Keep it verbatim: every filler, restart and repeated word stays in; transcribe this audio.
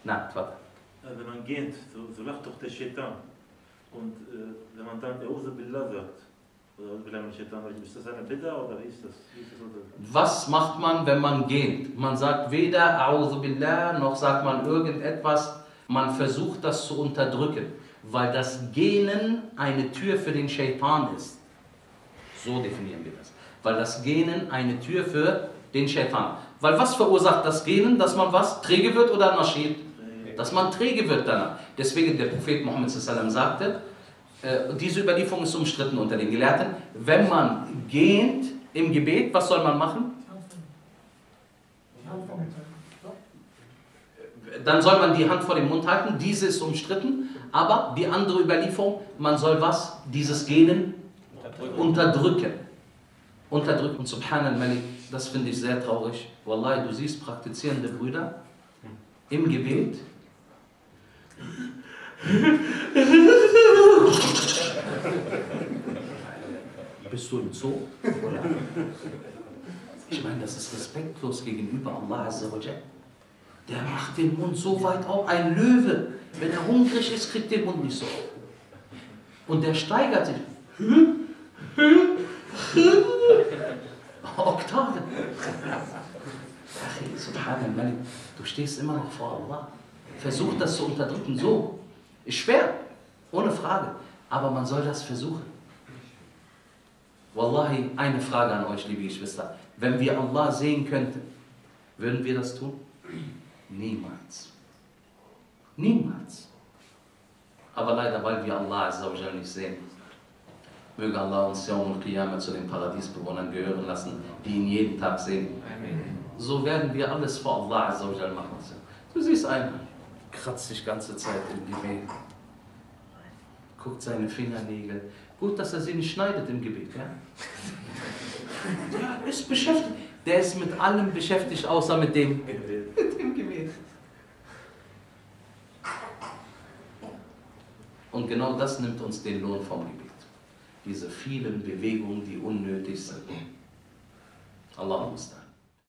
Na, warte. Wenn man geht, so, so lacht doch der Shaitan. Und äh, wenn man dann A'udhu Billah sagt, oder A'udhu Billah min Shaitan, ist das eine Bid'a oder wie ist das? Wie ist das? Was macht man, wenn man geht? Man sagt weder A'udhu Billah, noch sagt man irgendetwas. Man versucht das zu unterdrücken, weil das Gähnen eine Tür für den Shaitan ist. So definieren wir das. Weil das Gähnen eine Tür für den Shaitan. Weil was verursacht das Gähnen? Dass man was? Träge wird oder Naschid? Dass man träge wird danach. Deswegen der Prophet Muhammad sallallahu alaihi wasallam sagte, äh, diese Überlieferung ist umstritten unter den Gelehrten, wenn man gähnt im Gebet, was soll man machen? Dann soll man die Hand vor den Mund halten, diese ist umstritten, aber die andere Überlieferung, man soll was? Dieses Gähnen unterdrücken. Unterdrücken. Und Subhanal Malik, das finde ich sehr traurig. Wallahi, du siehst praktizierende Brüder im Gebet. Bist du im Zoo? Oder? Ich meine, das ist respektlos gegenüber Allah Azza wa Jal. Der macht den Mund so weit auf. Ein Löwe, wenn er hungrig ist, kriegt den Mund nicht so auf. Und der steigert sich. Oktaven. Subhanallah, du stehst immer noch vor Allah. Versuch das zu unterdrücken. So. Ist schwer, ohne Frage. Aber man soll das versuchen. Wallahi, eine Frage an euch, liebe Geschwister. Wenn wir Allah sehen könnten, würden wir das tun? Niemals. Niemals. Aber leider, weil wir Allah Azza wa Jal nicht sehen, möge Allah uns Yawm al-Qiyamah zu den Paradiesbewohnern gehören lassen, die ihn jeden Tag sehen. So werden wir alles vor Allah Azza wa Jal machen. Du siehst einen, kratzt sich die ganze Zeit im Gebet, guckt seine Fingernägel. Gut, dass er sie nicht schneidet im Gebet. Ja, ja, ist beschäftigt. Der ist mit allem beschäftigt, außer mit dem, mit dem Gebet. Und genau das nimmt uns den Lohn vom Gebet. Diese vielen Bewegungen, die unnötig sind. Allah muss da.